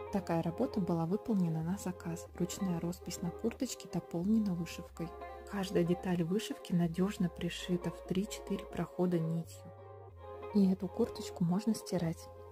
Такая работа была выполнена на заказ. Ручная роспись на курточке дополнена вышивкой. Каждая деталь вышивки надежно пришита в 3-4 прохода нитью. И эту курточку можно стирать.